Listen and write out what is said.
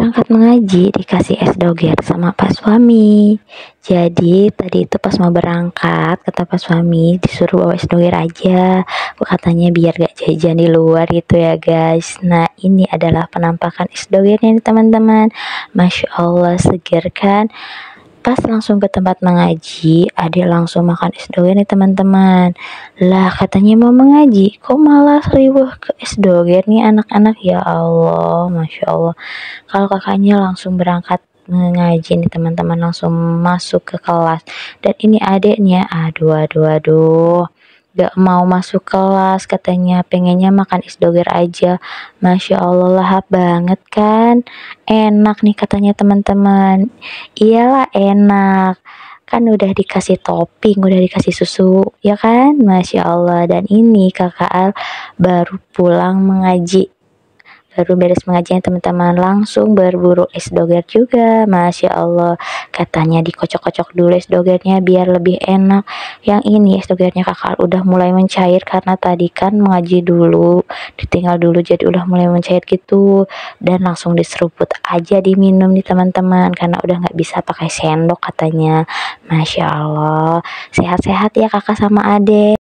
berangkat mengaji dikasih es doger sama Pak Suami. Jadi tadi itu pas mau berangkat kata Pak Suami disuruh bawa es doger aja, katanya biar gak jajan di luar gitu ya guys. Nah ini adalah penampakan es dogernya nih teman-teman. Masya Allah seger kan. Pas langsung ke tempat mengaji, adik langsung makan es doger nih teman-teman. Lah katanya mau mengaji, kok malah riweuh ke es doger nih anak-anak, ya Allah, Masya Allah. Kalau kakaknya langsung berangkat mengaji nih teman-teman, langsung masuk ke kelas. Dan ini adiknya, aduh, gak mau masuk kelas, katanya pengennya makan es doger aja. Masya Allah lahap banget kan, enak nih katanya teman-teman. Iyalah enak, kan udah dikasih topping, udah dikasih susu, ya kan, Masya Allah. Dan ini kakak Al baru pulang mengaji, baru beres mengajian teman-teman, langsung berburu es doger juga. Masya Allah, katanya dikocok-kocok dulu es dogernya biar lebih enak. Yang ini es dogernya kakak udah mulai mencair karena tadi kan mengaji dulu, ditinggal dulu, jadi udah mulai mencair gitu. Dan langsung diseruput aja diminum nih teman-teman, karena udah nggak bisa pakai sendok katanya. Masya Allah, sehat-sehat ya kakak sama adek.